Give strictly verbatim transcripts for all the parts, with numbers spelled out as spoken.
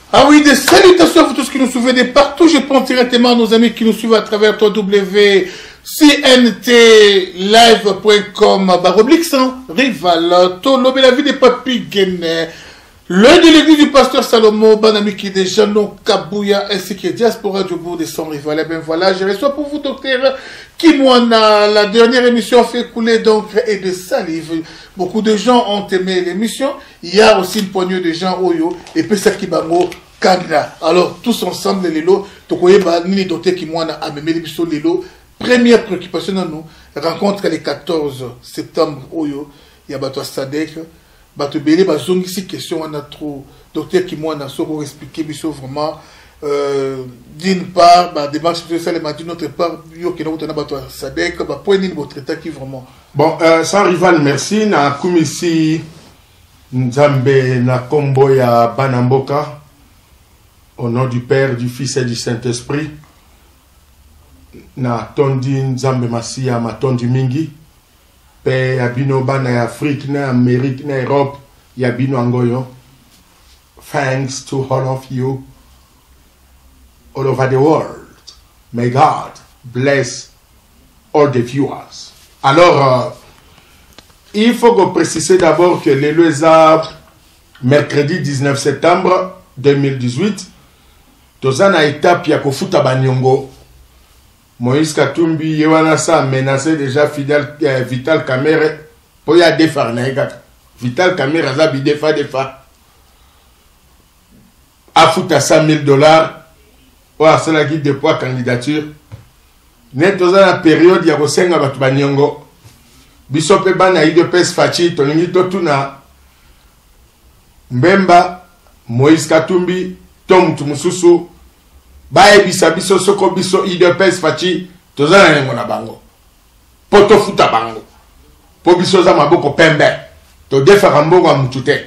Ah oui, des salutations à vous tous qui nous suivez de partout. Je pense directement à nos amis qui nous suivent à travers w w w point c n t live point com. Baroblix, rival, Tolobe, la vie des papis Guéné. Le de l'église du pasteur Salomo, Banami qui est Jeannot Kabouya, ainsi que Diaspora du bout de son rival. Et bien voilà, je reçois pour vous, docteur Kimwana. La dernière émission fait couler d'encre et de salive. Beaucoup de gens ont aimé l'émission. Il y a aussi une poignée de gens Oyo et puis ça qui bango Kanda. Alors, tous ensemble, les lots, Tokoye Bani, docteur Kimwana, a même l'émission Lilo. Première préoccupation à nous, rencontre le quatorze septembre Oyo, il y a Bato Sadek. Bato Bélé, Bazong ici, question, on a trop. Docteur Kimwana, ça pour expliquer, biso vraiment, euh, d'une part, bah, démarche sociale, m'a dit notre part, yo, qui n'a pas Bato Sadek, bah, point de votre état qui vraiment. Bon, euh, sans rival, merci. Na kumisi Nzambe na kombo ya Banamboka, au nom du Père, du Fils et du Saint-Esprit. Na tondi Nzambe Masia, ma tondi mingi. Pe yabino bana ya Afrique, na Amérique, na Europe, yabino angoyo. Thanks to all of you, all over the world. May God bless all the viewers. Alors, euh, il faut que préciser d'abord que les Lézards, mercredi dix-neuf septembre deux mille dix-huit, tozana étape ya kofuta banyongo. Moïse Katumbi yewana sa menacé déjà Fidel euh, Vital Kamerhe pour ya défar na egata. Vital Kamerhe za bi defa defa. Afuta cent mille dollars pour asala qui dépôt candidature. Net tozana période ya kosenga batu banyongo. Biso pe bana I D P S fachi tolingi totuna Mbemba Moïse Katumbi Tom Tumususu bae bisa biso soko biso I D P S fachi tozana nengo na bango poto futa bango po biso za maboko pembe to defa mbongo mutute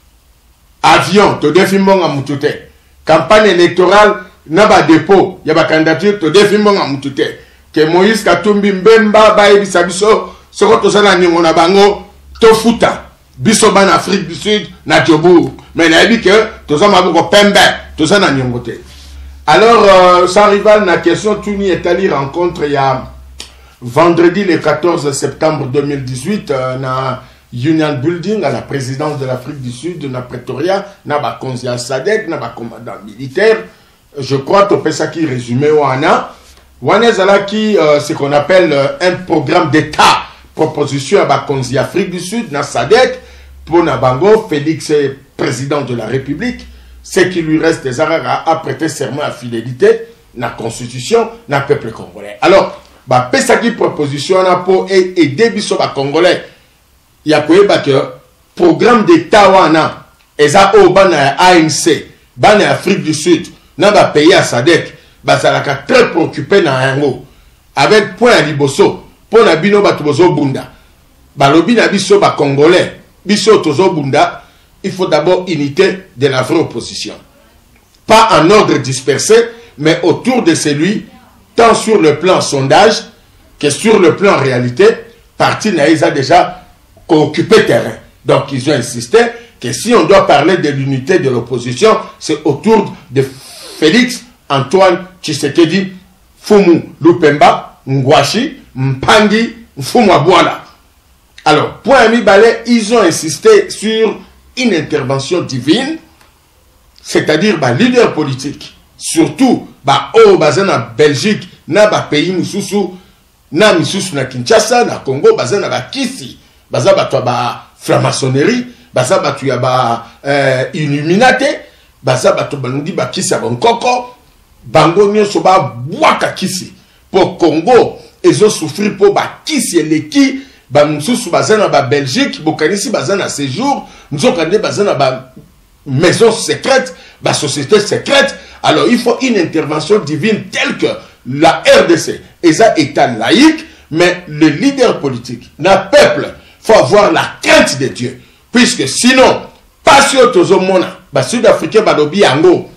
avion to defi mbongo mutute campagne électorale na ba dépôt ya ba candidature to defi mbongo mutute ke Moïse Katumbi Mbemba bae bisa biso soko tozana nengo na bango to futa biso ban Afrique du Sud na Djobourg mais na ebi ke tozama maboko pembe tozana nengo te. Alors, euh, sans rival, la question Touni est allée rencontre il y a vendredi le quatorze septembre deux mille dix-huit euh, na Union Building à la présidence de l'Afrique du Sud, na Pretoria, na ba Konzia Sadek, na ba commandant militaire. Je crois que c'est ça qui résumé wana. Wana zala qui euh, ce qu'on appelle euh, un programme d'État, proposition à ba Konzia Afrique du Sud, na Sadek, pour na bango, Félix est président de la République. Ce qui lui reste des arrêts à prêter serment à fidélité, la constitution, le peuple congolais. Alors, bah, pesaki proposition na po et aider biso ba congolais. Il y a quoi bah que programme d'État wana, eza o bana A N C, bana Afrique du Sud, na ba pays à Sadek, bah ça la très préoccupé na yango. Avec point à liboso, pour na bino ba tozo bunda. Ba lobi na biso ba congolais, biso tozo bunda. Il faut d'abord unité de la vraie opposition. Pas en ordre dispersé, mais autour de celui, tant sur le plan sondage que sur le plan réalité, parti Naïs a déjà occupé terrain. Donc ils ont insisté que si on doit parler de l'unité de l'opposition, c'est autour de Félix Antoine Tshisekedi, Fumu Lupemba, Ngwashi, Mpangi, Fumu Abouala. Alors, pour Ami Balé, ils ont insisté sur une intervention divine, c'est-à-dire bah, leader politique, surtout bah, au bazana Belgique, na ba pays mususu, na misusu na Kinshasa, na Congo, bazana ba kisi, baza ba to ba franc-maçonnerie, baza ba tu ya ba euh, illuminati, baza ba to balundi ba kisi ya bonkoko, bango nyonso ba bwaka kisi, pour Congo, ezo souffrir pour ba kisi eleki. Ba msusu bazana ba Belgique, bokanisi bazana séjour, nous avons bazana ba maison secrète, ba société secrète. Alors il faut une intervention divine telle que la R D C est un état laïque, mais le leader politique, le peuple, faut avoir la crainte de Dieu, puisque sinon, pas sur tozo mona, ba sud-africain ba lobi yango,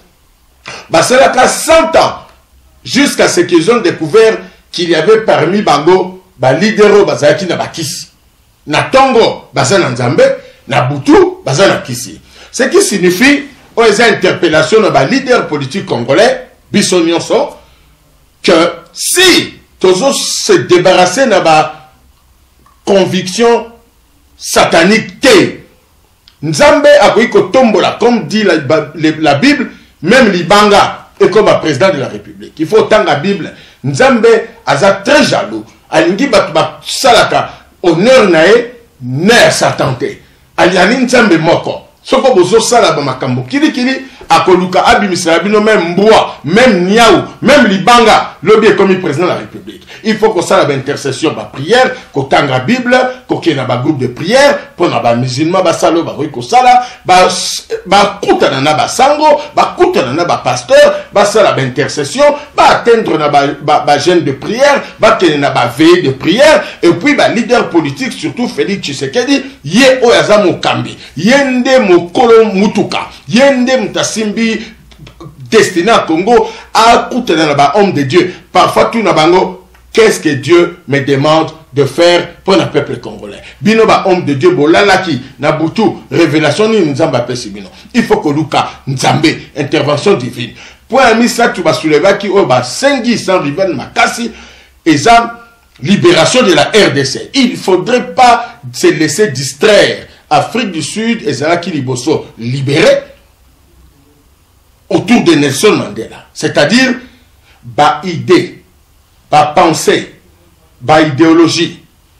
ba cela cent ans jusqu'à ce qu'ils ont découvert qu'il y avait parmi bango ba lidero bazaki na bakisi na tongo bazana nzambe na butu bazana kisi, ce qui signifie ou les interpellations de leader politique congolais, biso nyonso, que si tous se débarrasser de la conviction satanique, Nzambe a dit que tombola, comme dit la, la Bible, même Libanga est comme un président de la République. Il faut autant la Bible. Nzambe a très jaloux. Alingi bat salaka honneur nae ne satante. Aliani Nzambe moko. Soko bozo sala ba makambo kili kili akoluka abimisa bino même mboa, même niaou, même Libanga, lobby est comme président de la République. Il faut que ça la intercession ba prière, ko tanga Bible, ko kena ba groupe de prière, pour na ba musulman ba salo ba ko sala, ba ba kutana na ba sango, ba kutana na ba pasteur, ba sala ba intercession, ba atteindre na ba ba, ba jeune de prière, ba kena na ba veille de prière, et puis ba leader politique surtout Félix Tshisekedi, ye oyaza mokambi, yende mokolo mutuka, yende mutasimbi destiné à Congo, à coûter dans le homme de Dieu. Parfois, tout n'a bango, qu'est-ce que Dieu me demande de faire pour le peuple congolais? Bino ba homme de Dieu, bolalaki, nabutu, révélation ni nzamba pesi bino. Il faut que Luka, nzambe, intervention divine. Pour un ça, tu vas soulever qui, oh, ba, sengi, sans rival, makasi, et ça, libération de la R D C. Il ne faudrait pas se laisser distraire. Afrique du Sud, et ça qui liboso, libéré, autour de Nelson Mandela. C'est-à-dire, ba idée, ba pensée, ba idéologie,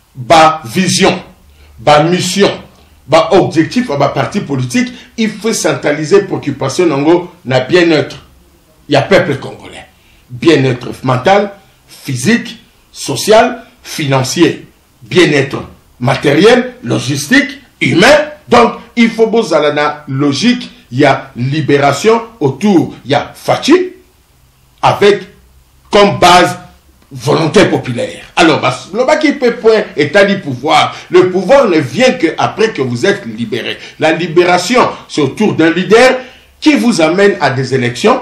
ba vision, ba mission, ba objectif, ba parti politique, il faut centraliser préoccupation na bien-être. Il y a peuple congolais. Bien-être mental, physique, social, financier. Bien-être matériel, logistique, humain. Donc, il faut besoin la logique. Il y a libération autour, il y a Fachi, avec comme base volonté populaire. Alors, le Baki point état du pouvoir. Le pouvoir ne vient qu'après que vous êtes libéré. La libération, c'est autour d'un leader qui vous amène à des élections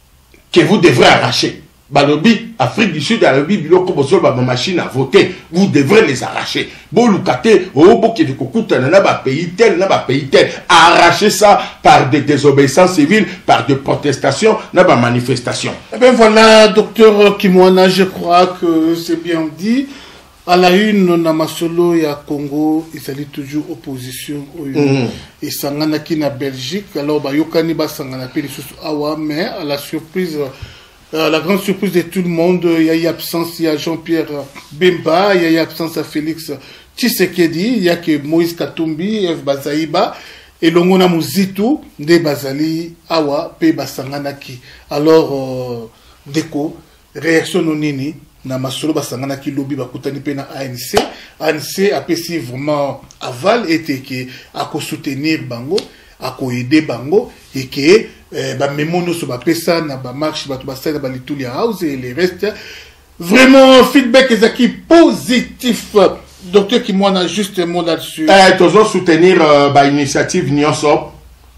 que vous devrez arracher. Balobi, Afrique du Sud, Balobi, biloko bosol ba machine à voter, vous devrez les arracher. Bon, lukate, obo qui de kokuta na ba pays tel, na ba pays tel, arracher ça par des désobéissances civiles, par des protestations, na ba manifestations. Eh bien voilà, docteur Kimwana, je crois que c'est bien dit. À la une, na masolo ya Congo, il s'agit toujours opposition au mm. Et sangana ki na Belgique, alors ba yokani ba sangana pe lisusu awa, mais à la surprise. Euh, la grande surprise de tout le monde, il y a eu absence, il y a Jean-Pierre Bemba, il y a eu absence à Félix Tshisekedi, il y a que Moïse Katumbi, F. Bazaïba, et Longona Muzitu, de Bazali, Awa, Pe Basanganaki. Alors, euh, Deko, réaction nonini, na masolo Basanganaki lobby bakutani pe na A N C. A N C a pessi vraiment aval était que à ko soutenir Bango, à ko aider Bango, et que ba memono so ba pesa na ba marche ba to ba sala ba litulia house et les restes vraiment feedback ezaki positif. Docteur Kimwana, juste un mot là-dessus. Eh toujours soutenir euh, ba initiative Nyonso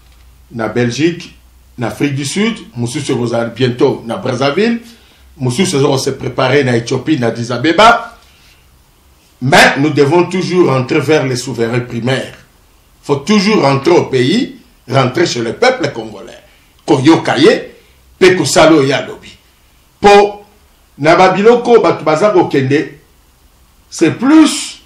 na Belgique, na Afrique du Sud, monsieur se vous bientôt na Brazzaville, monsieur se se préparer na Éthiopie na Addis Abeba. Mais nous devons toujours rentrer vers les souverains primaires. Faut toujours rentrer au pays, rentrer chez le peuple congolais. Koyokaye, peko salo ya lobi. Po nababiloko batubazako kende, c'est plus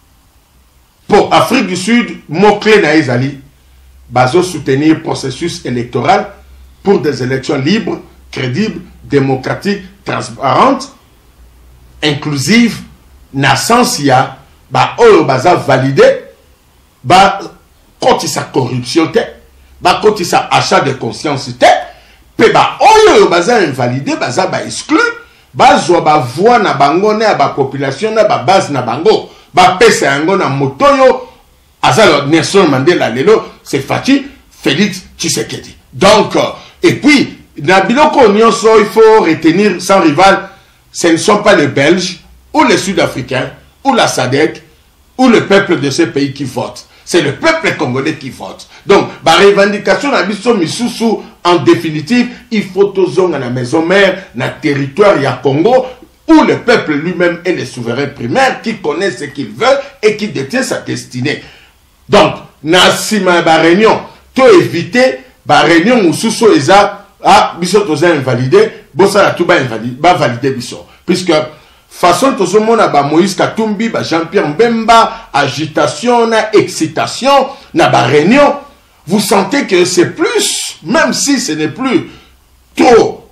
pour Afrique du Sud, mot-clé na ezali, bazo soutenir processus électoral pour des élections libres, crédibles, démocratiques, transparentes, inclusives, na sens ya, ba oyo baza validé, ba koti sa corruption te, ba koti sa achat de conscience te, pe ba oyo baza invalidé, baza ba exclu, ba zo ba voix na bango na ba population na ba base na bango, ba pesa yango na motoyo, azalo Nelson Mandela lelo, c'est Fachi, Félix Tshisekedi. Donc, et puis, na biloko nyonso, il faut retenir sans rival, ce ne sont pas les Belges, ou les Sud-Africains, ou la S A D C, ou le peuple de ces pays qui votent. C'est le peuple congolais qui vote. Donc, la revendication de Bisso Misusu, en définitive, il faut tous dans la maison mère, dans le territoire ya Congo, où le peuple lui-même est le souverain primaire qui connaît ce qu'il veut et qui détient sa destinée. Donc, dans la réunion, tu éviter ba réunion mususu eza ah biso toza invalidé bosa la tout ba invalidé ba valider biso puisque façon tozomona ba Moïse Katumbi ba Jean-Pierre Mbemba agitation na excitation na ba réunion, vous sentez que c'est plus, même si ce n'est plus trop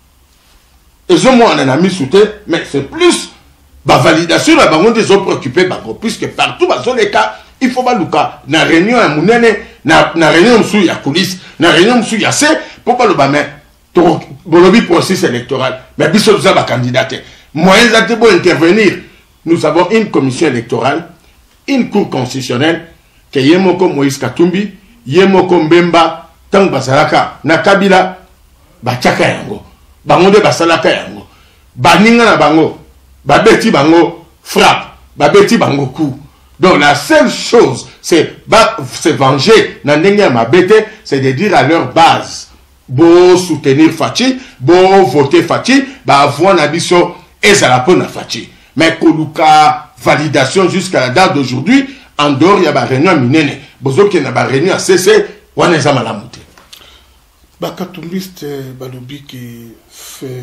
et je moi on en a mis sous tête, mais c'est plus la validation là bango des autres préoccupés bango puisque partout dans les cas il faut pas luka na réunion à munene na na réunion sous ya coulisses na réunion sous ya c'est pour pas le bamer to bolobi processus électoral mais biso ça ba candidat moyens à pour intervenir. Nous avons une commission électorale, une cour constitutionnelle que yemoko Moïse Katumbi yemoko Mbemba tang basalaka na Kabila bachaka yango bango de basalaka yango baninga na bango babeti bango frappe babeti bango coup. Donc la seule chose c'est se venger na ndenge ya mabete, c'est de dire à leur base bo soutenir Fachi, bo voter Fachi, ba avoir na biso et ça la peine à Fachi. Mais koluka validation jusqu'à la date d'aujourd'hui en dehors ya ba réunion minene bozo ki na ba réunion à C C wana za malamute bakatumbiste balobi qui fait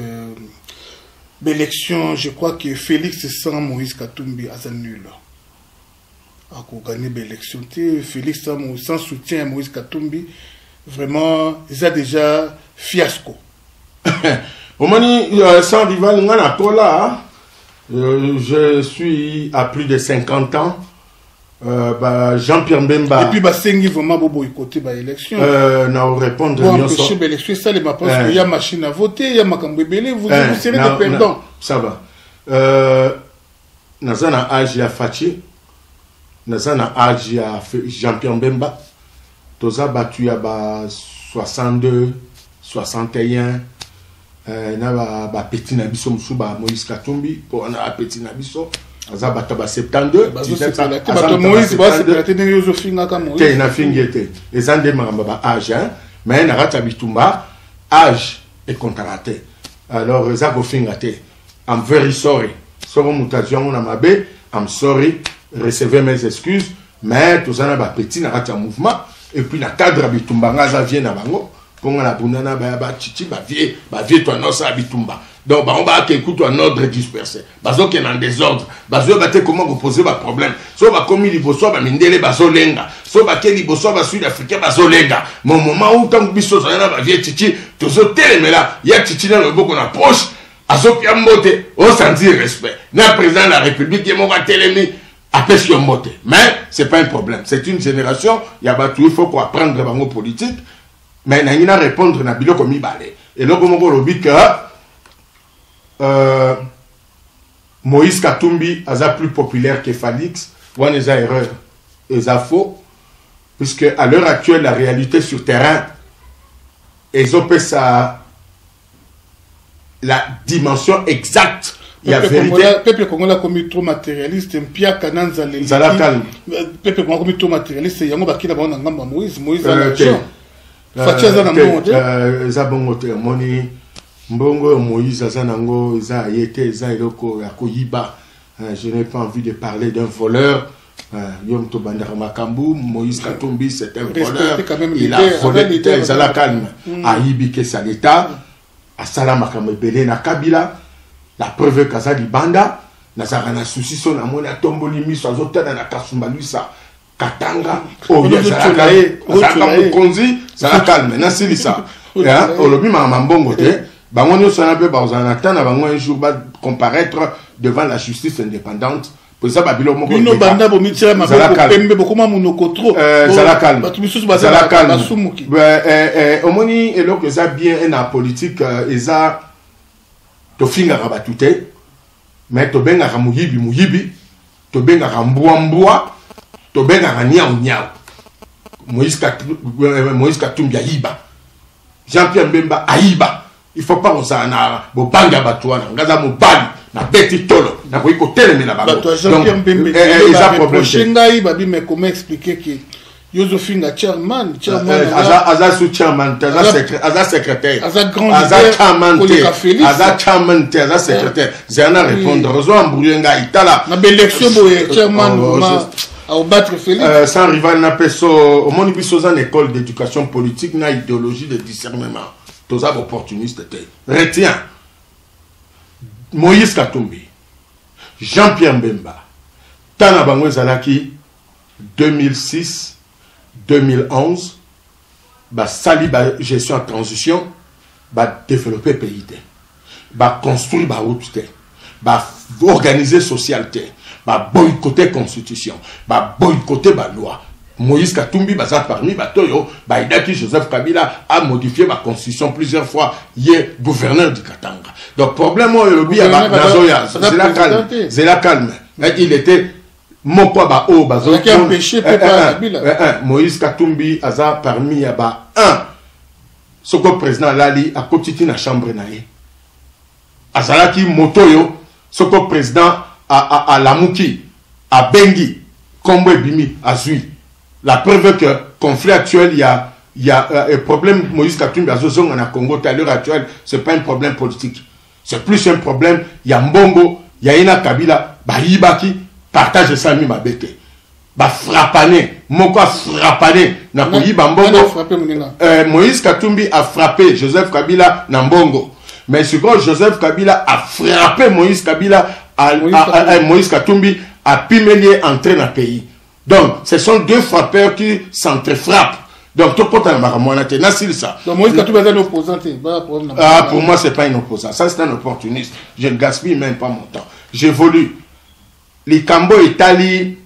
l'élection. Je crois que Félix sans Moïse Katumbi a nul a gagné l'élection. Félix sans soutien à Moïse Katumbi vraiment ils a déjà fiasco. Au mani sans rival ngana kola. Euh, je suis à plus de cinquante ans. Euh, bah, Jean-Pierre Mbemba. Et puis, bah, c'est vraiment beau boycotter bah, l'élection. Euh, n'a répondre. Pour empêcher l'élection, ça, les parce qu'il y a machine à voter, il y a Makambébélé, vous, euh, vous serez des perdants. Ça va. Euh, Nazana âge à Fachi. Nazana âge à Jean-Pierre Mbemba. Toza battu à soixante-deux, soixante et un. Euh, na ba, ba petit nabiso musu ba Moïse Katumbi pour na petit nabiso aza bata ba soixante-deux bato Moïse ba sepelate ndenge yozo finga ka Moïse te na fingete ezande maramba ba âge hein mais na rata bitumba âge et contraté alors eza ko fingate. I'm very sorry so mutation na mabe, I'm sorry, recevez mes excuses mais tout ça na ba petit na rata mouvement et puis na cadre bitumba ngaza vient na bango pour la bunana ba ba chichi ba vie ba vie toi non ça bitumba donc ba on va écouter un ordre dispersé bazo qui est en désordre bazo ba te comment vous poser ba problème so ba comme il bosso ba mindele bazo lenga so ba ke li bosso ba sud africain bazo lenga mon moment où tant biso ça na ba vie chichi to so télé là il y a chichi dans le beau qu'on approche azo pia mbote on sentit respect na président de la république qui mon va télémi après sur mbote mais c'est pas un problème c'est une génération il y a ba tout il faut pour apprendre bango politique. Mais il n'y a pas répondre à bilo comme il balait. Et là, comme on dit que euh, Moïse Katumbi est plus populaire que Félix, on est à erreur, et à faux, puisque à l'heure actuelle, la réalité sur terrain, ils ont fait ça, la dimension exacte. Il y a vérité. Peuple Congolais a commis trop matérialiste, Pia Kananza les. Ça la calme. Peuple Congolais a commis trop matérialiste, il y a un qui a Moïse, Moïse a l'argent. Zabongote moni mbongo Moïse azanango za yete za eloko ya koyiba. Je n'ai pas envie de parler d'un voleur. Yom to bandara makambu Moïse Katumbi c'est un voleur. Il a volé ça la calme. Ayibi ke sa l'état. Asala makambe belé na Kabila. La preuve kaza di banda na za na souci son amona tomboli miso azotana na kasumba luisa. Katanga, oh yes, ça la calme, konzi, ça la calme. Maintenant c'est ça. Hein, au lobby mamambongo te, bango nyo sana pe ba uzanatana bango un jour va comparaître devant la justice indépendante. Pour ça babilo moko. Bino banda bo mitira maboko pembe bokoma munoko trop. Euh, ça la calme. Batu bisusu ba ça la calme. Basumuki. Euh euh omoni eloko eza bien en politique eza to finga rabatute. Mais to benga ramuyibi muyibi, to benga rambua mbua. Tobenga rania unyao Moïse Katumbi Moïse Katumbi ayiba Jean-Pierre Mbemba ayiba il faut pas osana bo banga batwana ngaza mobali na beti tolo na ko ikotelemela bango Jean-Pierre Mbemba eza problème chengai babi mais comment expliquer que Yozofinga chairman chairman aza aza sous chairman aza secrétaire aza secrétaire aza grand aza chairman aza chairman aza secrétaire zana répondre rezo embrouiller nga itala na élection boye chairman à battre Félix. Euh, sans rival n'a pas au monde biso en école d'éducation politique na idéologie de discernement. Tous les opportunistes étaient. Retiens. Moïse Katumbi, Jean-Pierre Mbemba, Tana Bango Zalaki, deux mille six, deux mille onze, bah sali ba gestion en transition, bah développer pays, bah construire bah route, bah organiser socialité, bah boycotter constitution, bah boycotter bah loi. Moïse Katumbi baza parmi batoyo, bah idaki Joseph Kabila a modifié ma constitution plusieurs fois. Il est gouverneur du Katanga. Donc problème moi le bi ba nazoya, c'est la calme, c'est la calme. Il était mon quoi ba o ba zo qui a empêché Kabila. Moïse Katumbi aza parmi ya ba un. Soko président Lali a kotiti na chambre nae. Azalaki motoyo, soko président a a a Lamuki, a Bengi, Kombo Bimi, a Zui. La preuve que conflit actuel, il y a, il y a euh, un problème. Moïse Katumbi a zozong en Congo, à l'heure actuelle, ce n'est pas un problème politique. C'est plus un problème. Il y a Mbongo, il y a Ina Kabila, bah Ibaki, partage ça, mi ma bête. Bah frappané, Moko a frappané, na Koyiba Mbongo. Euh, Moïse Katumbi a frappé Joseph Kabila na Mbongo. Mais ce que Joseph Kabila a frappé Moïse Kabila, à, Moïse, à, à, à, Moïse Katumbi a pimélier entrer dans le pays. Donc, ce sont deux frappeurs qui s'entrefrappent. Donc, tout le monde c'est ça. Donc, Moïse Katumbi est un opposant. Ah, pour moi, ce n'est pas un opposant. Ça, c'est un opportuniste. Je ne gaspille même pas mon temps. J'évolue. Les Cambo Italie,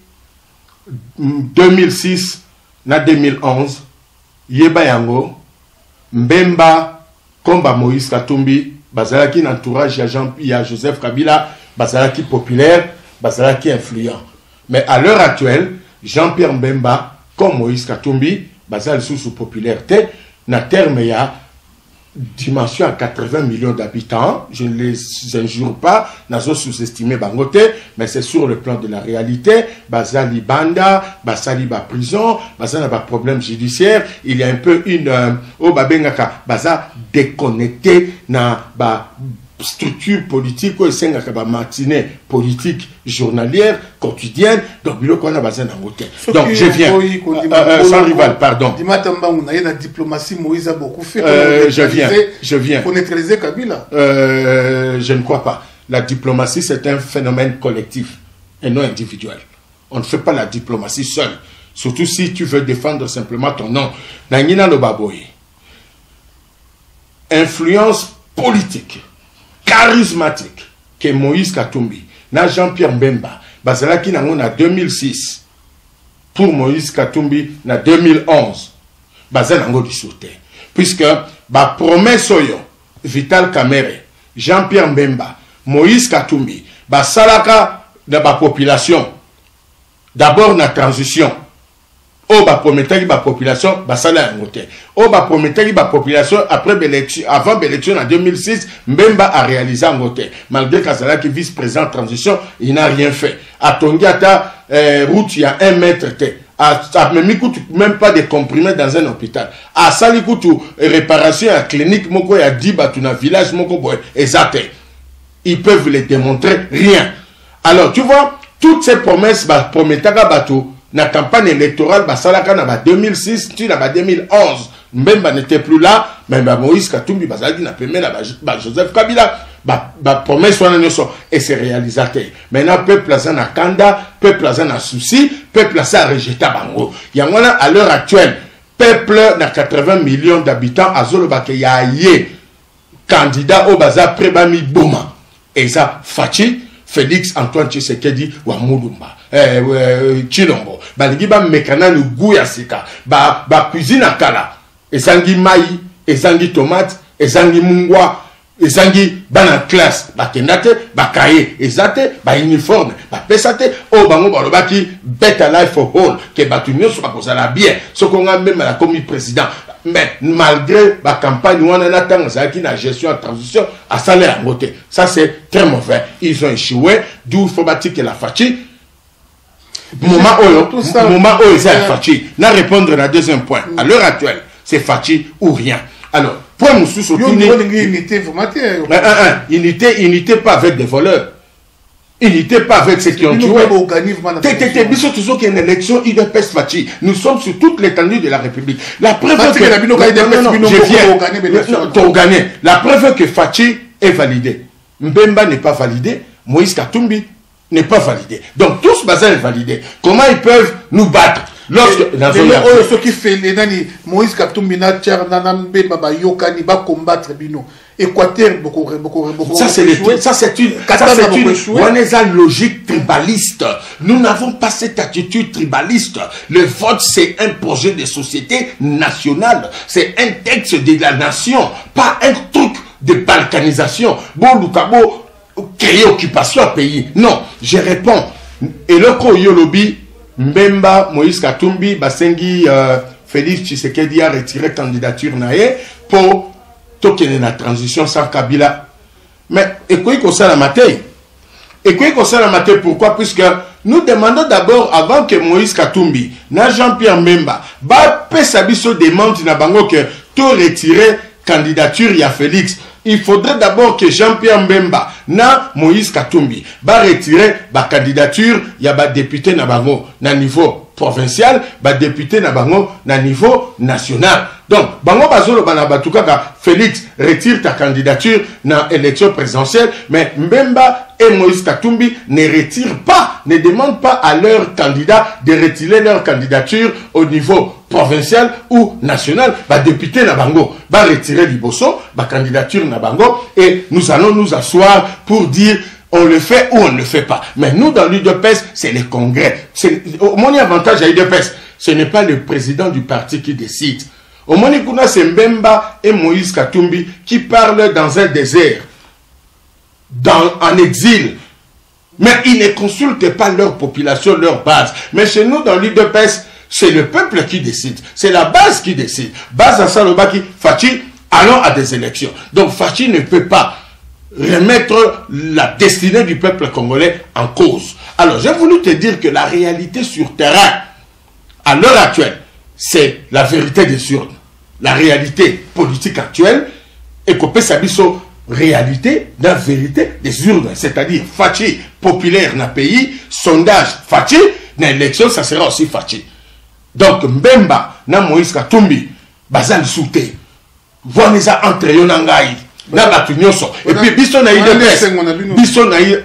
deux mille six, na deux mille onze, Yeba Yango, Mbemba, Komba Moïse Katumbi, Bazalaki l'entourage, il y a Joseph Kabila, Bazalaki populaire, Bazalaki influent. Mais à l'heure actuelle, Jean-Pierre Mbemba, comme Moïse Katumbi, basal sous popularité, na terme il y a dimension à quatre-vingts millions d'habitants. Je ne les injure pas, n'a sous-estimé Bangote, mais c'est sur le plan de la réalité. Basali Banda, Basali ba prison, Basali ba problème judiciaire. Il y a un peu une oh babengaka basa déconnecté na ba structure politique ou une matinée politique journalière quotidienne donc bilo qu'on a besoin d'un hôtel. Donc je viens euh, sans rival pardon. La diplomatie Moïse a beaucoup fait. Euh, je viens je viens pour neutraliser Kabila. Euh, je ne crois pas. La diplomatie c'est un phénomène collectif et non individuel. On ne fait pas la diplomatie seule. Surtout si tu veux défendre simplement ton nom. Nangina no baboy. Influence politique charismatique que Moïse Katumbi, na Jean-Pierre Mbemba, Bazalaki na en deux mille six, pour Moïse Katumbi na deux mille onze, Bazalaki du sauté. Puisque, ba promesse oyo, Vital Kamerhe, Jean-Pierre Mbemba, Moïse Katumbi, ba salaka de la population, d'abord na transition, oh ba promettait la population ba sala ngote oh ba promettait la population après l'élection avant l'élection en deux mille six Mbemba a réalisé ngote malgré Kazala qui vice-président transition il n'a rien fait à Tongiata euh, route il y a un mètre té à même pas de comprimés dans un hôpital à Salikutu réparation à clinique moko ya diba tu na village moko boy exact ils peuvent les démontrer rien. Alors tu vois toutes ces promesses ba promettait bateau la campagne électorale, Basalaka na deux mille six, tu na deux mille onze, Mbemba n'était plus là, mais Moïse Katumbi Bazalaki n'a permis la Joseph Kabila, ba promesse et c'est réalisateur. Maintenant peuple a na kanda, peuple a na souci, peuple a rejeté bango. Yangwana à l'heure actuelle, peuple na quatre-vingts millions d'habitants à Zolobake yaye candidat au bazar Prebami Bouma. Et ça Fachi Félix Antoine Tshisekedi wa Mulumba. Eh, euh, Chilombo. Baligi ba mekana ni guya sika. Ba, ba cuisine akala. Ezangi mai, ezangi tomate, ezangi mungwa, ezangi bana classe. Ba kendate, ba kaye, ezate, ba uniforme, ba pesate, o bango balobaki better life for all. Ke batu nyoso ba kozala bien. Sokonga même la commis président. Mais malgré la campagne, on a attendu la gestion en transition à salaire à côté. Ça, c'est très mauvais. Ils ont échoué. D'où il faut bâtir que la Fachi. Moment où moment où c'est la Fachi. N'a répondre à la deuxième point. À l'heure actuelle, c'est Fachi ou rien. Alors, point nous sous unité, unité, unité, unité pas avec des voleurs. Il n'était pas avec ceux qui ont tué. Une élection, il est Fachi. Nous sommes sur toute l'étendue de la République. La preuve que je viens. La preuve que Fachi est validé. Mbemba n'est pas validé. Moïse Katumbi n'est pas validé. Donc tous Bazin est validé. Comment ils peuvent nous battre? Lorsque ceux qui fait les nani Moïse Katumbi na Tchar Nanambe Baba Yokani va combattre Bino. Équateur, beaucoup, beaucoup, beaucoup. Ça, c'est ça, c'est une, ça, c'est une, on est à logique tribaliste. Nous n'avons pas cette attitude tribaliste. Le vote, c'est un projet de société nationale. C'est un texte de la nation, pas un truc de balkanisation. Bon, Lukabo, créer occupation à pays. Non, je réponds. Et le Koyolobi, Mbemba, Moïse Katumbi, Basengi, euh, Félix Tshisekedi a retiré candidature naé pour tokene na transition sans Kabila. Mais écoutez qu'on ça la matière. Écoutez qu'on ça la matière. Pourquoi? Puisque nous demandons d'abord, avant que Moïse Katumbi, na Jean-Pierre Mbemba, ba pesabiso demande na bango que tout retirer candidature ya Félix. Il faudrait d'abord que Jean-Pierre Mbemba, na Moïse Katumbi, ba retirer ba candidature ya ba député na bango na niveau provincial, ba député na bango na niveau national. Donc, bango bazolo banabatukaka, Félix retire ta candidature dans l'élection présidentielle, mais Mbemba et Moïse Katumbi ne retirent pas, ne demandent pas à leurs candidats de retirer leur candidature au niveau provincial ou national. Bah député na bango, bah retirer Liboso, bah candidature na bango, et nous allons nous asseoir pour dire on le fait ou on ne le fait pas. Mais nous, dans l'U D P S, c'est le congrès. Mon avantage à l'U D P S, ce n'est pas le président du parti qui décide. Au Monikuna, c'est Mbemba et Moïse Katumbi qui parlent dans un désert, dans, en exil. Mais ils ne consultent pas leur population, leur base. Mais chez nous, dans l'U D P S, c'est le peuple qui décide. C'est la base qui décide. Base à Salobaki, Fachi, allons à des élections. Donc Fachi ne peut pas remettre la destinée du peuple congolais en cause. Alors, j'ai voulu te dire que la réalité sur terrain, à l'heure actuelle, c'est la vérité des urnes. La réalité politique actuelle est que Sabiso réalité dans la vérité des urnes. C'est-à-dire, Fachi populaire dans le pays, sondage Fachi, dans l'élection, ça sera aussi Fachi. Donc, Mbemba, na Moïse Katumbi, Bazal Souté, Voneza entre Yonangaï, na batu nyonso. Et puis, biso na ide presse. Biso na ide.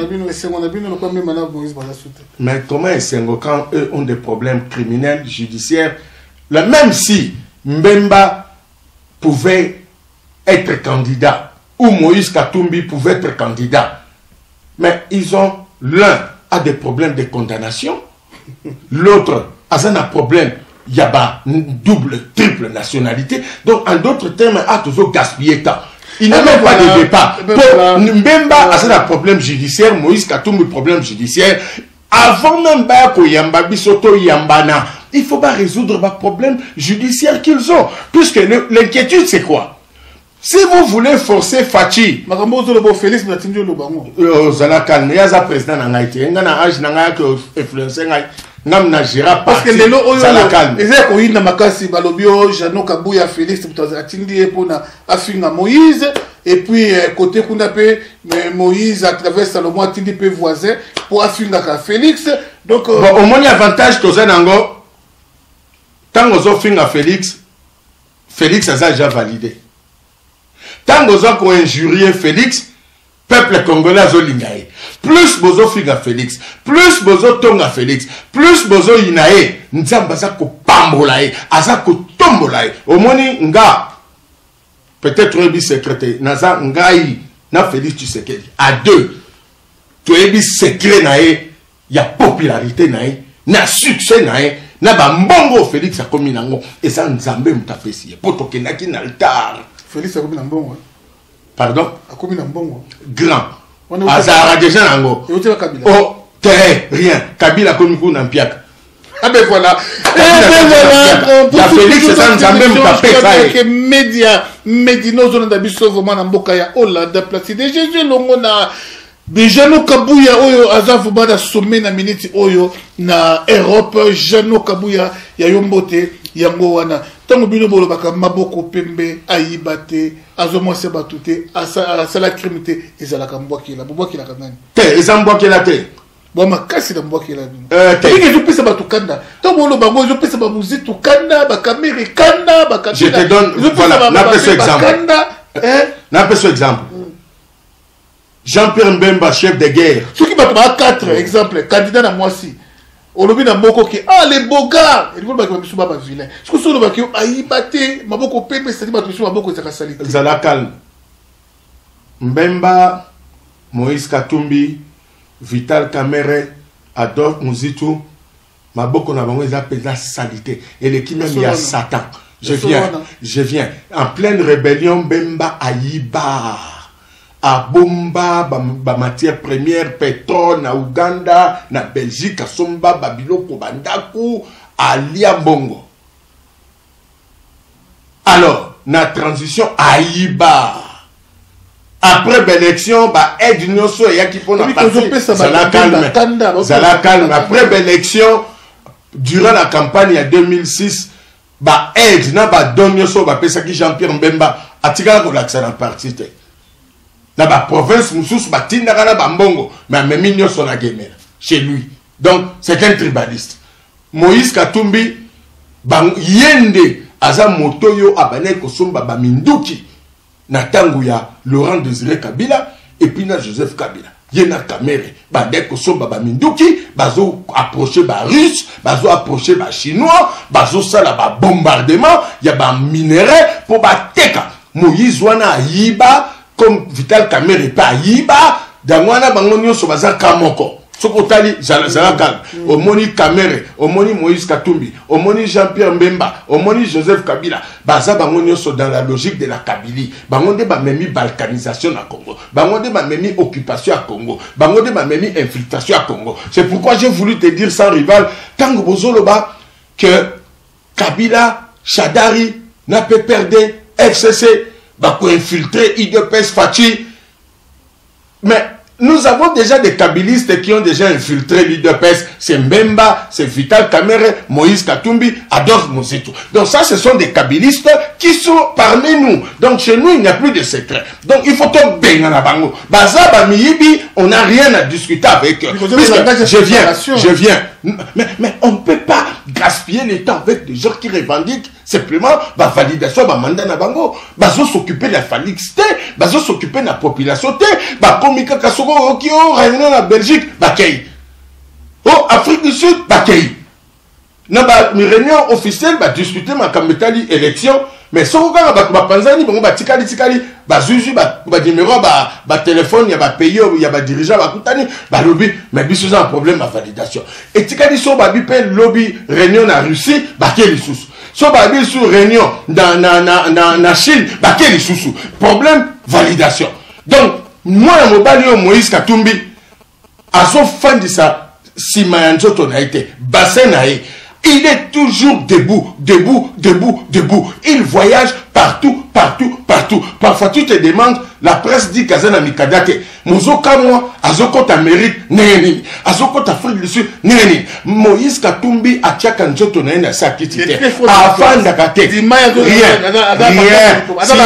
Mais comment est-ce quand eux ont des problèmes criminels, judiciaires? Là, même si Mbemba pouvait être candidat, ou Moïse Katumbi pouvait être candidat, mais ils ont, l'un a des problèmes de condamnation, l'autre a un problème, il y a une double, triple nationalité, donc en d'autres termes, a toujours gaspillé temps. Il n'a même pas de départ. Mbemba a un problème judiciaire, Moïse Katumbi problème judiciaire, avant même Bako Yamba, Bisoto Yambana, il faut pas résoudre les problèmes judiciaires qu'ils ont. Puisque l'inquiétude, c'est quoi? Si vous voulez forcer Fachi, Félix, vous allez calmer, il y a un président qui a été influencé. Parce que les lots, ils ont eu Namakasi, Balobio, Jano Kabouya, Félix, Atindi, Afinga Moïse, et puis côté Kounapé, Moïse à travers Salomon, Atindi, voisin, pour Afinga Félix. Donc, au moins, l'avantage que vous avez, tant que vous avez Félix, Félix a déjà validé. Tant que vous avez injurié Félix, peuple congolais a lingaé. Plus bozo figa Félix, plus bozo tonga Félix, plus bozo inae, nzamba za ko pambolae, aza ko tombolae. Au moni nga, peut-être un secrétaire, naza ngai, na Félix Tshisekedi. À deux, tu es bis secret nae, y a popularité nae, na succès nae, na ba mbongo Félix a commis nango, et ça nzambe mutapesi, poto kenaki na altar. Félix a commis nango, pardon? A commis nango. Grand. Azara déjà nango. Oh, terre, rien. Kabila comme vous n'en piac. Ah ben voilà. Et ben voilà. La Félix, c'est ça, nous avons même tapé ça. Média, Médino, zone d'abisso, vraiment, en Bokaya, Hollande, Placide, Jésus, Longona. Bijano Kabuya, Oyo, Azavubada, sommet, na minute, Oyo, na Europe, Jano Kabuya, Yayombote. yango wana tango bino bolo baka maboko pembe ayibate azomose batute asala crime te ezalaka mbwakela mbwakela kanani te ezambwakela te bon makasi na mbwakela bino euh te ngi ezopesa batukanda tango bolo bango ezopesa ba muzitu kanda ba kamera kanda ba je te donne voilà na peso exemple hein na peso exemple Jean-Pierre Mbemba chef de guerre soki bato ba quatre exemple candidat na mwasi olobi na moko ki ah les bogards et vous ba ko biso ba vilain ce que solo ba ki ayibate maboko pembe c'est ba biso maboko ezaka salite zala calme Mbemba Moïse Katumbi Vital Kamerhe Adolphe Muzitu maboko na bango eza pesa salite et l'équipe même il y a Satan je viens je viens en pleine rébellion Mbemba ayiba à bomba ba, ba matière première pétrole na Uganda na Belgique à somba babiloko bandaku à Liambongo. Alors na transition ayiba après l'élection ba aide nyonso ya ki pona passer ça la calme ça la calme après l'élection durant la campagne en deux mille six ba aide na ba don nyonso ba pesa ki Jean-Pierre Mbemba atika ko l'accès en parti na ba province mususu batinda kana bambongo mais même nyonso na gemela chez lui donc c'est un tribaliste Moïse Katumbi bang yende aza motoyo abane kosomba ba minduki na tangu ya Laurent Désiré Kabila et puis na Joseph Kabila yena Kamerhe bande kosomba ba minduki bazo approcher ba russe bazo approcher ba chinois bazo sala ba bombardement ya ba minerais pour ba teka Moïse wana yiba comme Vital Kamerhe pas yiba dangwana bango nyonso baza kamoko sokotali zala calme omoni Kamerhe omoni Moïse Katumbi omoni Jean-Pierre Mbemba omoni Joseph Kabila baza bango nyonso dans la logique de la Kabylie bango de ba memi balkanisation na Congo bango de ba memi occupation à Congo bango de ba memi infiltration à Congo. C'est pourquoi j'ai voulu te dire sans rival tango bozoloba que Kabila Shadari n'a pas perdu F C C bah pour infiltrer I D P S Fachi. Mais nous avons déjà des kabylistes qui ont déjà infiltré l'I D P S. C'est Mbemba, c'est Vital Kamerhe, Moïse Katumbi, Adolphe Muzitu. Donc ça, ce sont des kabylistes qui sont parmi nous. Donc chez nous, il n'y a plus de secret. Donc il faut que Bengana Bango. Baza Bamiyibi, on n'a rien à discuter avec eux. Je viens, je viens. Mais, mais on ne peut pas gaspiller le temps avec des gens qui revendiquent simplement la validation de mandat na bango. Bazo s'occuper de la falixité, bazo s'occuper de la population, ba komika kasoko okio réunion na Belgique, bakay. Oh Afrique du Sud, bakay. Na ba réunion officielle ba discuter ma kametali élection, mais soko ka ba ba panzani bango ba tikali tikali ba zuzu ba ba numéro ba ba téléphone ya ba payer ya ba dirigeant ba kutani ba lobby mais biso un problème à validation. Et tikali so ba bi pe lobby réunion na Russie, ba keli sous. So ba bi sous réunion dans na na na na Chine, ba keli sous. Problème validation. Donc moi mobali yo Moïse Katumbi à son fin de ça si mayanzoto na été bassin na e. Il est toujours debout, debout, debout, debout. Il voyage partout, partout, partout. Parfois, tu te demandes, la presse dit qu'Azana Mikadate, Mozoka moi, Azokot Amérique, Néni, Azokot Afrique du Sud, Néni. Moïse Katumbi, Atiaka Njoto Néni, sa kitite. Afin d'Akate. Rien, rien.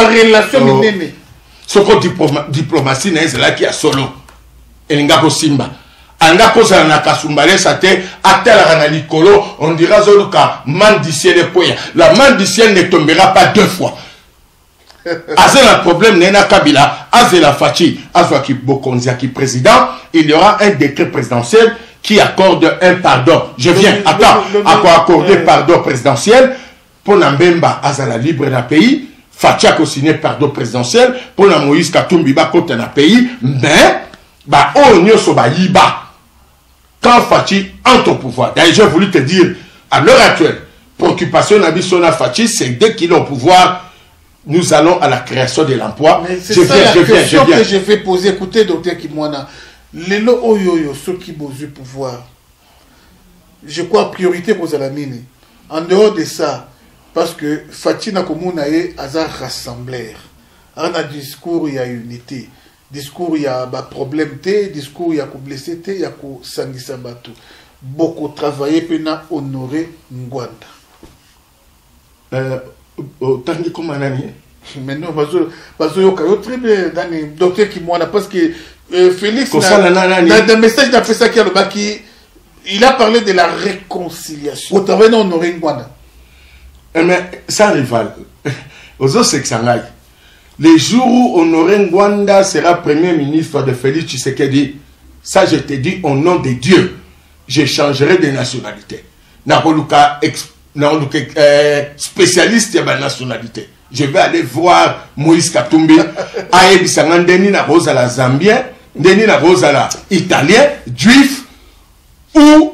Soko diplomatie, c'est là qui a solo. Elingako Simba. Anga koza na kasumbale sate atala na likolo on dira zoluka man du ciel poya la main du ciel ne tombera pas deux fois. Azela problème nena Kabila azela Fachi azwaki Bokonzi qui président il y aura un décret présidentiel qui accorde un pardon. Je viens attends à quoi accorder pardon présidentiel pour Mbemba azala libre na pays Fachi a signé pardon présidentiel pour na Moïse Katumbi ba côté na pays mais ba o nyoso ba yiba quand Fachi entre au pouvoir. D'ailleurs, j'ai voulu te dire, à l'heure actuelle, préoccupation d'Abissona Fachi, c'est dès qu'il est au pouvoir, nous allons à la création de l'emploi. C'est ça viens, la je question viens, je que je vais poser. Écoutez, docteur Kimwana, les lots oyoyo, ceux qui ont eu pouvoir, je crois priorité pour la mine. En dehors de ça, parce que Fachi n'a comme on a un rassembleur. En un discours, il y a unité. Discours, il y a un problème, discours, il y a un blessé, il y a un sangisa bateau. Beaucoup travaillé pour honorer Ngwanda. euh, autant que comme un année. Mais non, parce que parce que très bien dans les docteurs qui m'ont parce que euh, Félix dans le message d'après ça qui a le bac il a parlé de la réconciliation. Au travail non Honoré Ngwanda. Mais ça rival. Aux autres c'est que ça aille. Les jours où Honoré Ngwanda sera premier ministre de Félix Tshisekedi, ça je te dis au nom de Dieu, je changerai de nationalité. Nakoluka euh, spécialiste de la nationalité. Je vais aller voir Moïse Katumbi, Aebisanga Ndeni na Rosala Zambien, Ndeni na Rosala Italien, Juif, ou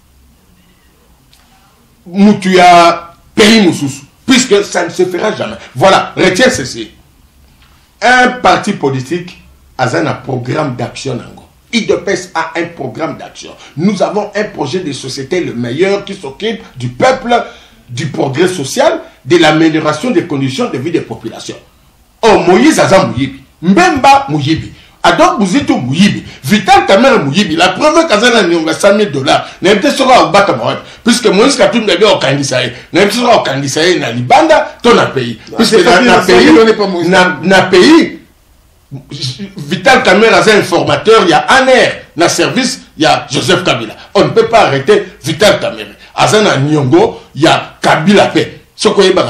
Moutuya pays Moussous, puisque ça ne se fera jamais. Voilà, retiens ceci. Un parti politique a un programme d'action. I D P S a un programme d'action. Nous avons un projet de société le meilleur qui s'occupe du peuple, du progrès social, de l'amélioration des conditions de vie des populations. Oh, Moïse Aza Mouyibi, Mbemba Mouyibi, Adok Bouzito Mouyibi, Vital Kamere Mouyibi, la preuve qu'Azana n'a cent mille dollars, n'a pas sera au Batamoret, puisque Moïse Katum n'a pas au Kandisaï, n'a pas sera au Kandisaï, n'a Libanda, ton pays. Puisque n'a pays, n'a pays, Vital Kamere a un formateur, il y a un air, dans le service, il y a Joseph Kabila. On ne peut pas arrêter Vital Kamere. Azana Nyongo, il y a Kabila P. Ce qu'on y a,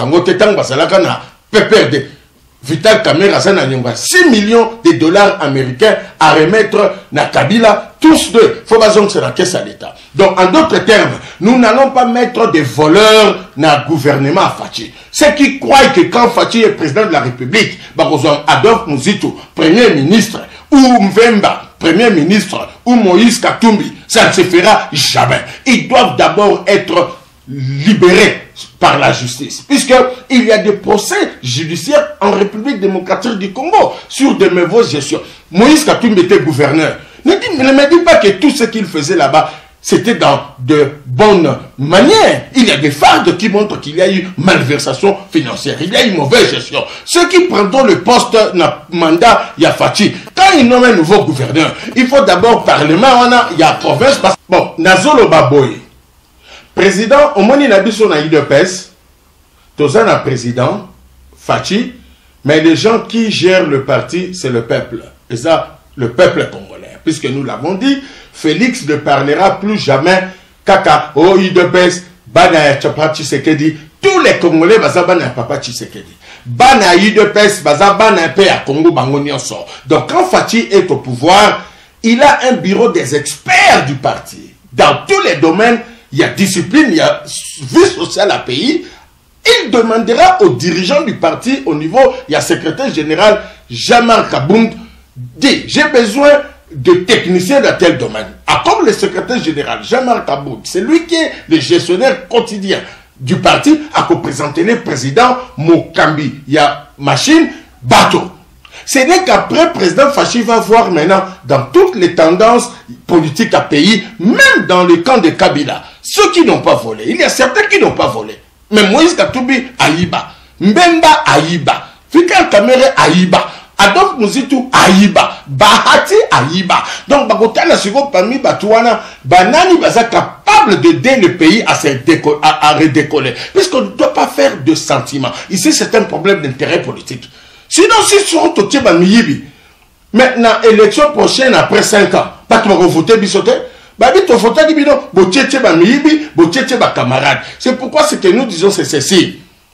P P R D. Vital Kamere Azana Nyongo, six millions de dollars américains à remettre na Kabila, tous deux. Il faut pas que c'est la caisse à l'État. Donc, en d'autres termes, nous n'allons pas mettre des voleurs dans le gouvernement à Fachi. Ceux qui croient que quand Fachi est président de la République, Adolphe Muzito, premier ministre, ou Mvemba, premier ministre, ou Moïse Katumbi, ça ne se fera jamais. Ils doivent d'abord être libérés par la justice, puisqu'il y a des procès judiciaires en République démocratique du Congo sur de mauvaises gestions. Moïse Katumbi était gouverneur. Ne, dis, ne me dis pas que tout ce qu'il faisait là-bas, c'était dans de bonnes manières. Il y a des fardes qui montrent qu'il y a eu malversation financière. Il y a eu mauvaise gestion. Ceux qui prendront le poste, le mandat, il y a Fachi. Quand ils nomment un nouveau gouverneur, il faut d'abord parlement, il y a province. Bon, Nazolo Baboy. Président, au moins il a dit son I D P S, Tozan a président, Fachi, mais les gens qui gèrent le parti, c'est le peuple. Et ça, le peuple congolais. Puisque nous l'avons dit, Félix ne parlera plus jamais Kaka, oh I D P S, Bana Chapa Tshisekedi, tous les Congolais, Baza Bana Papa Tshisekedi. Bana I D P S, Baza Bana P à Congo Bangonien sort. Donc quand Fachi est au pouvoir, il a un bureau des experts du parti. Dans tous les domaines, il y a discipline, il y a vie sociale à pays. Il demandera aux dirigeants du parti au niveau, il y a secrétaire général Jean-Marc Kabound, dit, j'ai besoin de techniciens dans tel domaine. Ah, comme le secrétaire général Jean-Marc Kabound, c'est lui qui est le gestionnaire quotidien du parti, à représenter le président Mokambi. Il y a machine, bateau. Ce n'est qu'après, président Fachi va voir maintenant dans toutes les tendances politiques à pays, même dans le camp de Kabila, ceux qui n'ont pas volé. Il y a certains qui n'ont pas volé. Mais Moïse Katumbi, Aïba. Mbemba, Aïba. Vital Kamere, Aïba. Adolphe Muzito, Aïba. Bahati, Aïba. Donc, Bagota, la seconde parmi Batouana, Banani, Baza capable d'aider le pays à, se à, à redécoller. Puisqu'on ne doit pas faire de sentiments. Ici, c'est un problème d'intérêt politique. Sinon, si sont au Tchèba Miyibi, maintenant, élection prochaine après cinq ans, pas que vous votez bisoté, bah, vite, voter Bino, Botié Tchèba Miyibi, Botié Tchèba camarade. C'est pourquoi ce que nous disons, c'est ceci.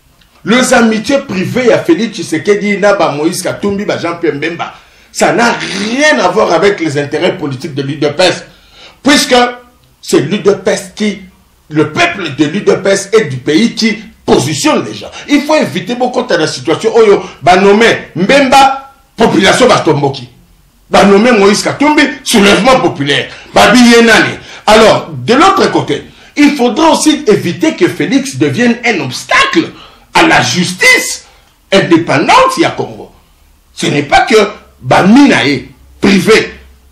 Les amitiés privées à Félix Tshisekedi, Naba, Moïse Katumbi, Jean-Pierre Mbemba, ça n'a rien à voir avec les intérêts politiques de l'U D P S. Puisque c'est l'U D P S qui, le peuple de l'U D P S et du pays qui positionne les gens. Il faut éviter beaucoup de la situation. Oyo, bah nommer Mbemba, population Batomboki. Bah nommer Moïse Katumbi, soulèvement populaire. Bah Yenani. Alors, de l'autre côté, il faudra aussi éviter que Félix devienne un obstacle à la justice indépendante à Congo. Ce n'est pas que bah Minae, privé,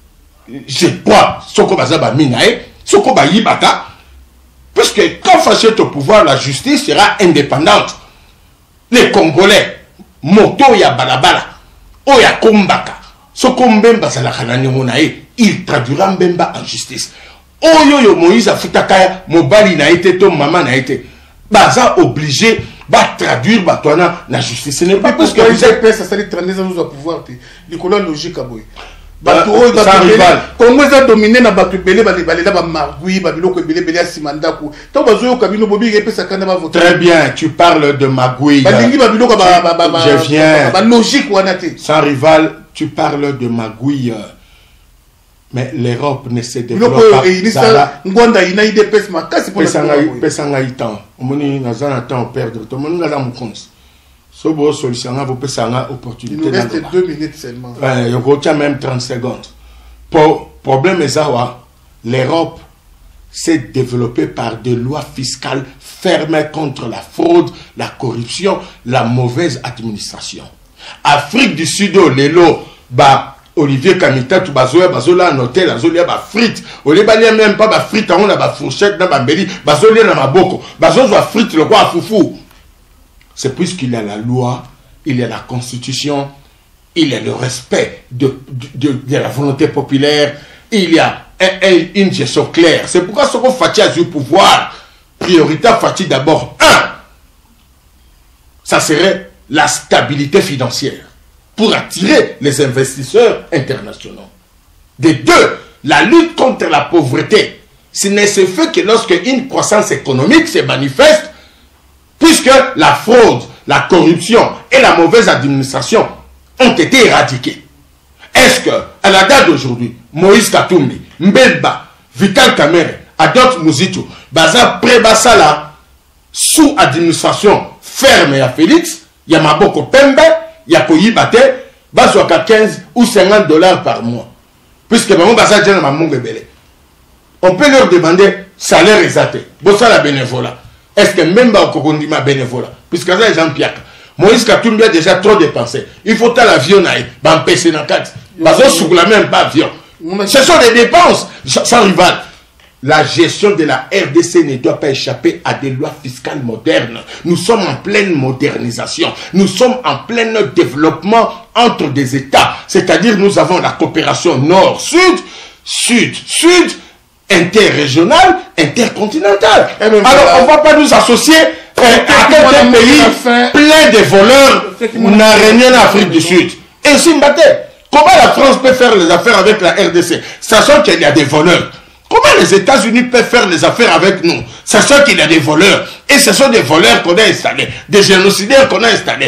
je crois, Soko Baza bah Minae, Soko bah Yibata, puisque quand Fachi est au pouvoir, la justice sera indépendante. Les Congolais, Moto ya Balabala, Oya Kumbaka, Soko Mbemba Salakanani Monae, il traduira Mbemba en justice. Oyo yo Moïse Afutakaya, Mobali na été, ton maman na été. Baza obligé, va traduire batona la justice. Ce n'est pas parce que vous êtes ça ça les trente ans au pouvoir du colon logique à boy. Bato ça rival. Congo a dominé na bato belé ba ba ba margui ba biloko belé belé asimanda ku. To bazo kabino bobi ke pesa kana ba voter. Très bien, tu parles de magouille. Ba lingi ba biloko ba ba ba. Je viens. Ba logique wana te. Sans rival, tu parles de magouille. Mais l'Europe ne se développe pas. Ngonda ina ide pesa makasi pour le pesa ngai temps. Omoni na zana temps perdre. To moni ngala mukonzi. Sobo solution vous pesa nga opportunité. Il nous reste deux minutes seulement. Ouais, il y a même trente secondes. Pour problème est ça, l'Europe s'est développée par des lois fiscales fermées contre la fraude, la corruption, la mauvaise administration. Afrique du Sud, les lots, bah Olivier Kamita, tout bazoya, bazola en hôtel, bazolia ba frites. Au lieu balia même pas ba frites, on a ba fourchette, na ba mbeli, bazolia na maboko, bazozo frites le roi foufou. C'est puisqu'il y a la loi, il y a la constitution, il y a le respect de, de, de, de la volonté populaire, il y a un, un, une gestion claire. C'est pourquoi ce qu'on fait à du pouvoir, priorité fait d'abord un, ça serait la stabilité financière pour attirer les investisseurs internationaux. De deux, la lutte contre la pauvreté. Ce ne se fait que lorsque une croissance économique se manifeste, puisque la fraude, la corruption et la mauvaise administration ont été éradiquées. Est-ce que, à la date d'aujourd'hui, Moïse Katumbi, Mbelba, Vital Kamerhe, Adolphe Muzitu, Baza Prebasala, sous administration ferme à Félix, il y a Maboko Pembe, il y a Koyibate, Bazoaka quinze ou cinquante dollars par mois. Puisque Maman Baza Djana Mamon Bebele. On peut leur demander salaire exact. Bossa la bénévolat. Est-ce que même au Kokondima bénévolat? Puisque ça est Jean-Pierre. Moïse Katumbi a déjà trop dépensé. Il faut à l'avion, il va empêcher dans le cadre. Bazo sur la même pas avion. Ce sont des dépenses sans rival. La gestion de la R D C ne doit pas échapper à des lois fiscales modernes. Nous sommes en pleine modernisation. Nous sommes en plein développement entre des États. C'est-à-dire nous avons la coopération nord-sud, sud-sud, interrégionale, intercontinentale. Alors on ne va pas nous associer euh, à quelqu'un pays plein de voleurs. On a régné en Afrique du Sud. Et Zimbabwe, comment la France peut faire les affaires avec la R D C, sachant qu'il y a des voleurs? Comment les États-Unis peuvent faire les affaires avec nous, sachant qu'il y a des voleurs? Et ce sont des voleurs qu'on a installés, des génocidaires qu'on a installés.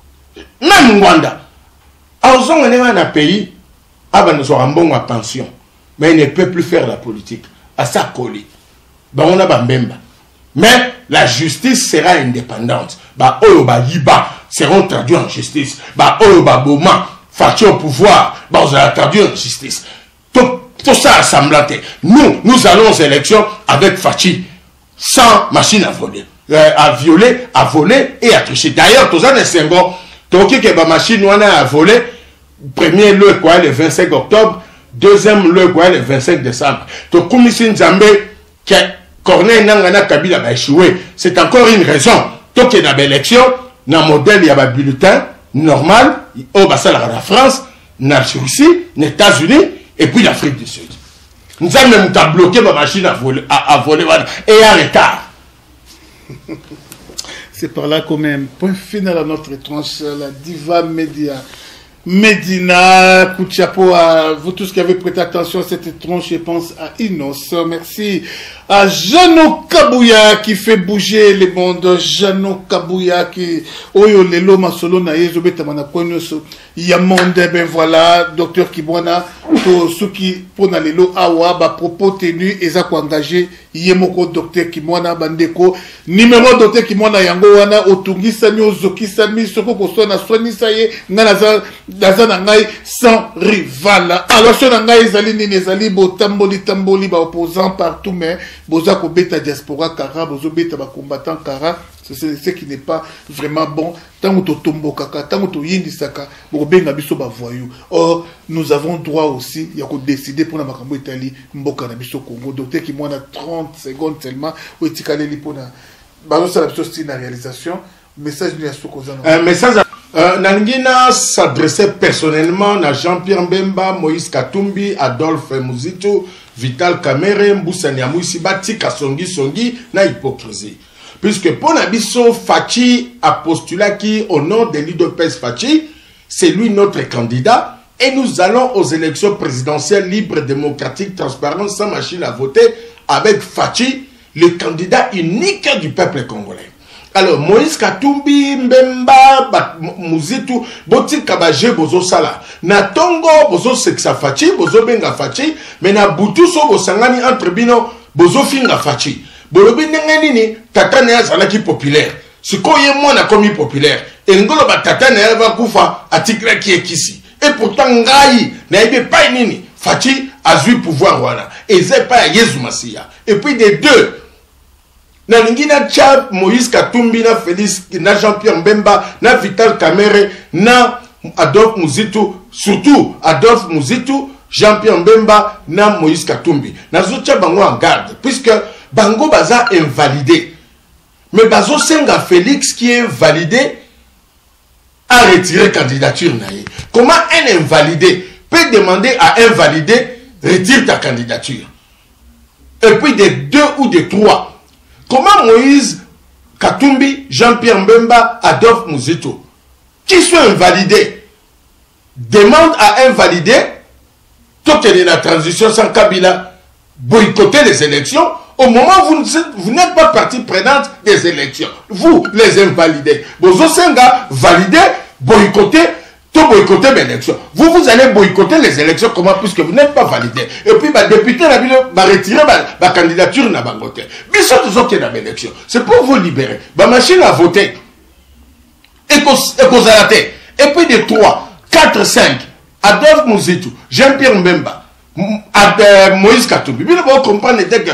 Même Rwanda. Alors, on est dans un pays, nous avons un bon à pension, mais il ne peut plus faire la politique. À ça, coller. Ben, on a Bambemba. Mais la justice sera indépendante. Bah, Oyoba Yiba seront traduits en justice. Bah, Oyoba Boma, Fachi au pouvoir, bah, on sera traduit en justice. Tout, tout ça assemblanté. Nous, nous allons aux élections avec Fachi, sans machine à voler, euh, à violer, à voler et à tricher. D'ailleurs, tous les Senghor, Toki que ma machine à voler, premier le quoi le vingt-cinq octobre, deuxième le quoi le vingt-cinq décembre. Donc, comme ici, Nzambe, que Corneille Nangana Kabila va échouer, c'est encore une raison. Donc, il y a une élection, dans le modèle, il y a un bulletin normal, au bassin de la France, la Russie, les États-Unis, et puis l'Afrique du Sud. Nous avons même bloqué ma machine à voler, à, à voler et à retard. C'est par là qu'on met un point final à notre tranche, la Diva Média. Medina, coup de chapeau à vous tous qui avez prêté attention à cette tronche, je pense à Inos. Merci à Jano Kabouya qui fait bouger les mondes. Jano Kabouya qui, oyo lelo masolo na yezo beta mana konyoso. Yamonde, ben voilà, docteur Kibwana, to suki pona lelo awa, ba propos tenus, eza ko engagé, yemoko docteur Kibwana bandeko, numéro docteur Kibwana yango wana, otungisa mi, ozokisa mi, soko koso na soigni saye, ngana za na ngai sans rival. Alors so na ngai ezali nini ezali bo tamboli tamboli ba opposant partout mais boza ko beta diaspora kara bozo beta ba combattant kara, c'est ce qui n'est pas vraiment bon. Tant que tombo kaka, tant que yindi saka, bo benga biso ba voyou. Or nous avons droit aussi ya ko décider pour la makambo Italie mboka na biso Congo. Docteur qui moi na trente secondes seulement ou etikaleli pona bazo sala biso style na réalisation. Message ni ya sokozana. Un message Euh, Nangina s'adressait personnellement à Jean-Pierre Mbemba, Moïse Katumbi, Adolphe Muzitu, Vital Kamerhe, Mboussa Nyamouissi, Bati Kasongi Songi, na hypocrisie. puisque pour Nabiso Fachi a postulé qui au nom de l'U D P S Fachi, c'est lui notre candidat, et nous allons aux élections présidentielles libres, démocratiques, transparentes, sans machine à voter, avec Fachi, le candidat unique du peuple congolais. Alors, Moïse Katumbi, Mbemba, Muzitu, Botika Baje, Bozo Sala. Na Tongo, Bozo Seksa Fachi, Bozo Benga Fachi, mais na Boutou So Bosangani entre Bino, Bozo Finga Fachi. Bolobi Nenganini, Tata Nea Zalaki populaire. Ce qu'on y est moins na commis populaire. Et Ngolo ba Tata Nea va Koufa, Atikla qui est ici. Et pourtant, Ngai, Naïbe pas Nini, Fachi a eu pouvoir, voilà. Et c'est pas Yezu Masia. Et puis des deux, na Ningina Tchab, Moïse Katumbi, na Félix, na Jean-Pierre Mbemba, na Vital Kamere, na Adolphe Muzitu, surtout Adolphe Muzitu, Jean-Pierre Mbemba, na Moïse Katumbi. Na Zotia Bango en garde, puisque Bango Baza est invalidé. Mais Bazo Senga Félix qui est validé a retiré candidature. Comment un invalidé peut demander à un validé retire ta candidature? Et puis des deux ou des trois. Comment Moïse Katumbi, Jean-Pierre Mbemba, Adolphe Muzitu, qui sont invalidés, demandent à invalider, tout est de la transition sans Kabila, boycotter les élections, au moment où vous n'êtes pas partie prenante des élections. Vous, les invalidés. Vous aussi, valider, boycotter, tout boycotter les élections. Vous, vous allez boycotter les élections, comment? Puisque vous n'êtes pas validé. Et puis, le député va retirer la candidature na bangote. Mais ça, c'est ce qui est dans l'élection. C'est pour vous libérer. La machine à voter. Et vous arrêtez. Et puis, de trois, quatre, cinq, Adolphe Muzitu, Jean-Pierre Mbemba, Moïse Katumbi. Vous comprenez que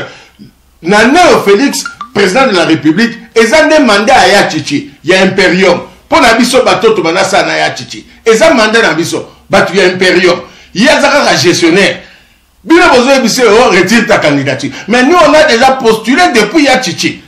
Nanao Félix, président de la République, ils ont demandé à Yachichi, il y a Imperium. Pour Nabiso Bato, tu vas na Yachichi. Ils ont demandé à Nabiso, il y a Imperium. Il y a un gestionnaire. Bien besoin de retire ta candidature. Mais nous, on a déjà postulé depuis Yachichi.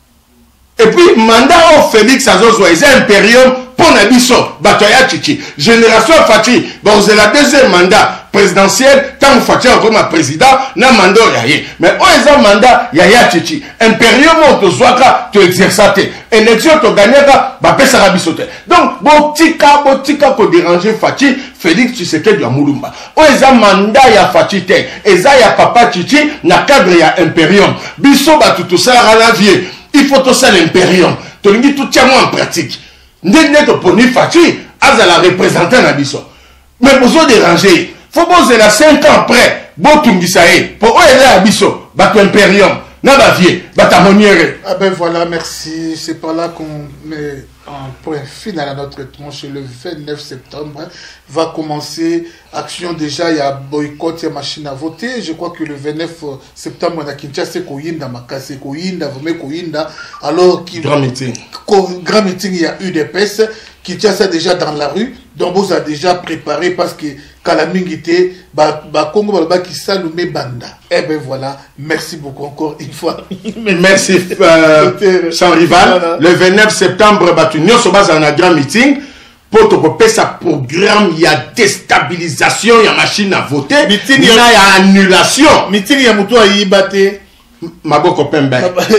Et puis, mandat au Félix Azozo, ils ont Imperium pour Nabiso, Bato Yachichi. Génération Fachi, bon, c'est la deuxième mandat présidentiel, tant que Fachi comme président, n'a mandat yaye. Mais on est un mandat yaya chichi. Impérium on te soit tu exerces. Élection tu gagnes bah pesa rabisote. Donc botika botika ko déranger Fachi, Félix Tshisekedi ya Mulumba. On est un mandat ya Fachi te. Eza ya papa chichi na cadre ya Impérium. Biso ba tout ça la vie. Il faut tout ça l'Impérium. Tu dis tout tient en pratique. N'est to poni Fachi as la représenter na biso. Mais besoin déranger. Faut poser la cinq ans après, Botungisae, pour eux, elle est à Bisso, Bato Imperium, Nabavier, Batamoniere. Ah ben voilà, merci. C'est par là qu'on met un point final à notre tranche. Le vingt-neuf septembre va commencer action déjà. Il y a boycott, il y a machine à voter. Je crois que le vingt-neuf septembre, on a Kinshasa, Koyinda, Makase, Koyinda, Vome Koyinda. Alors, qui grand meeting. Grand meeting, il y a U D P S. Kinshasa déjà dans la rue. Donc, vous a déjà préparé parce que Kalamingité, Congo, qui Salomé Banda. Eh ben voilà, merci beaucoup encore une fois. Merci, euh, sans rival. Voilà. Le vingt-neuf septembre, nous sommes dans un grand meeting. Pour te sa programme, il y a déstabilisation, il y a machine à voter, il y a annulation. Meeting, il y a moutou à y battre. Maboko Pembe.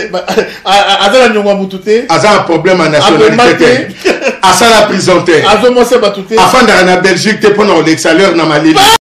Azala nyongwa mutute. Azala problème en nationalité. Azala prison. Azala mose batute. Afin d'aller en Belgique, t'es pour l'extérieur dans Mali.